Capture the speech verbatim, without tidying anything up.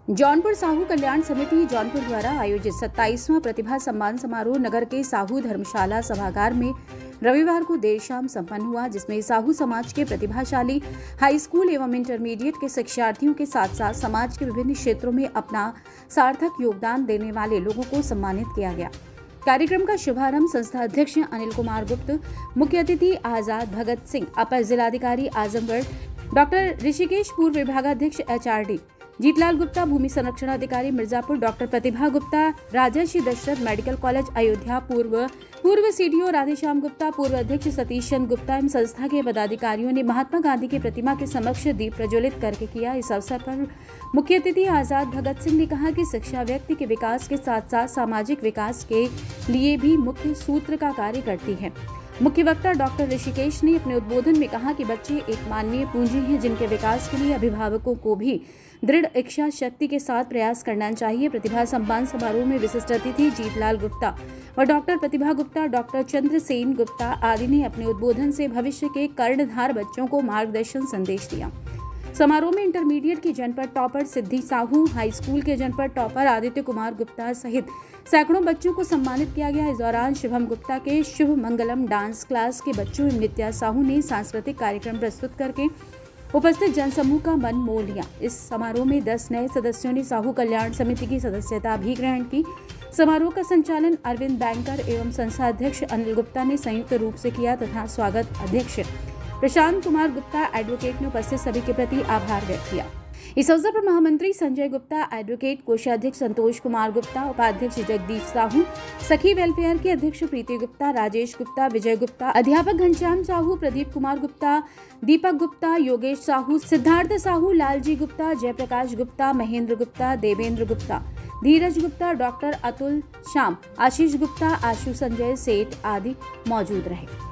जौनपुर साहू कल्याण समिति जौनपुर द्वारा आयोजित सत्ताईसवां प्रतिभा सम्मान समारोह नगर के साहू धर्मशाला सभागार में रविवार को देर शाम संपन्न हुआ, जिसमें साहू समाज के प्रतिभाशाली हाई स्कूल एवं इंटरमीडिएट के शिक्षार्थियों के साथ साथ समाज के विभिन्न क्षेत्रों में अपना सार्थक योगदान देने वाले लोगों को सम्मानित किया गया। कार्यक्रम का शुभारंभ संस्था अध्यक्ष अनिल कुमार गुप्त, मुख्य अतिथि आजाद भगत सिंह, अपर जिलाधिकारी आजमगढ़ डॉक्टर ऋषिकेश, पूर्व विभागाध्यक्ष H R D Jeetlal Gupta, भूमि संरक्षण अधिकारी Mirzapur doctor Pratibha Gupta, Rajarshi Dasharath medical college Ayodhya, पूर्व पूर्व सीडीओ राधेश्याम गुप्ता, पूर्व अध्यक्ष सतीश चंद्र गुप्ता एवं संस्था के पदाधिकारियों ने महात्मा गांधी की प्रतिमा के समक्ष दीप प्रज्वलित करके किया। इस अवसर पर मुख्य अतिथि आजाद भगत सिंह ने कहा कि शिक्षा व्यक्ति के विकास के साथ साथ सामाजिक विकास के लिए भी मुख्य सूत्र का कार्य करती है। मुख्य वक्ता डॉक्टर ऋषिकेश ने अपने उद्बोधन में कहा कि बच्चे एक माननीय पूंजी हैं, जिनके विकास के लिए अभिभावकों को भी दृढ़ इच्छा शक्ति के साथ प्रयास करना चाहिए। प्रतिभा सम्मान समारोह में विशिष्ट अतिथि जीतलाल गुप्ता और डॉक्टर प्रतिभा गुप्ता, डॉक्टर चंद्रसेन गुप्ता आदि ने अपने उद्बोधन से भविष्य के कर्णधार बच्चों को मार्गदर्शन संदेश दिया। समारोह में इंटरमीडिएट की जनपद topper Siddhi Sahu, high school के जनपद टॉपर आदित्य कुमार गुप्ता सहित सैकड़ों बच्चों को सम्मानित किया गया। इस दौरान शुभम गुप्ता के शुभ मंगलम डांस क्लास के बच्चों एवं नित्या साहू ने सांस्कृतिक कार्यक्रम प्रस्तुत करके उपस्थित जनसमूह का मन मोह लिया। इस समारोह में दस नए सदस्यों ने साहू कल्याण समिति की सदस्यता भी ग्रहण की। समारोह का संचालन अरविंद बैंकर एवं संस्था अध्यक्ष अनिल गुप्ता ने संयुक्त रूप से किया तथा स्वागत अध्यक्ष प्रशांत कुमार गुप्ता एडवोकेट ने उपस्थित सभी के प्रति आभार व्यक्त किया। इस अवसर पर महामंत्री संजय गुप्ता, एडवोकेट कोषाध्यक्ष संतोष कुमार गुप्ता, उपाध्यक्ष जगदीश साहू, सखी वेलफेयर के अध्यक्ष प्रीति गुप्ता, राजेश गुप्ता, विजय गुप्ता, अध्यापक घनश्याम साहू, प्रदीप कुमार गुप्ता, दीपक गुप्ता, योगेश साहू, सिद्धार्थ साहू, लालजी गुप्ता, जयप्रकाश गुप्ता, महेंद्र गुप्ता, देवेंद्र गुप्ता, धीरज गुप्ता, डॉक्टर अतुल श्याम, आशीष गुप्ता, आशु संजय सेठ आदि मौजूद रहे।